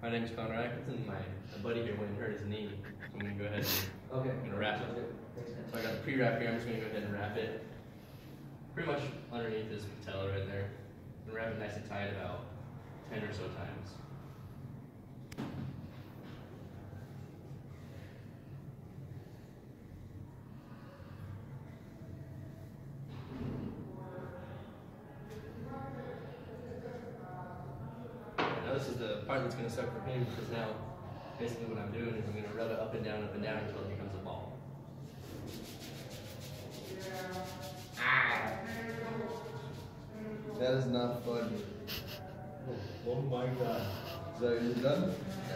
My name is Connor Atkinson. My buddy here went and hurt his knee. So I'm going to go ahead and Okay. I'm going to wrap it. Thanks, man. So I got the pre-wrap here. I'm just going to go ahead and wrap it pretty much underneath his patella right there. And wrap it nice and tight about 10 or so times. Now this is the part that's going to suck for him, because now basically what I'm doing is I'm going to rub it up and down until it becomes a ball. That is not funny. Oh my god. So you done?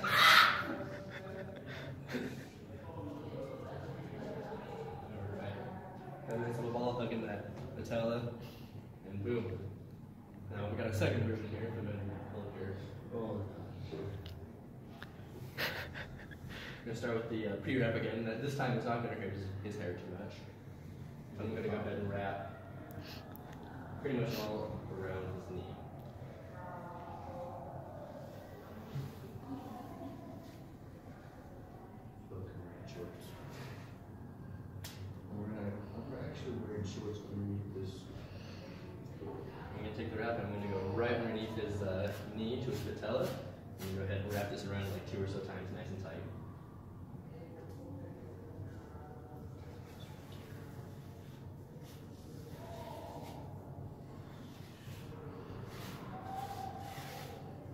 Alright. And nice little ball hook in that patella, and boom. Now we got a second version here. Go ahead and pull up here. Oh. I'm going to start with the pre-wrap again. This time it's not going to hurt his hair too much. So I'm going to go ahead and wrap pretty much all around his knee. I'm actually wearing shorts underneath this. I'm going to take the wrap and I'm going to go right underneath his knee to his patella. And go ahead and wrap this around like 2 or so times, nice and tight.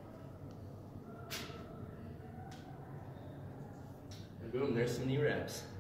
And boom, there's some knee wraps.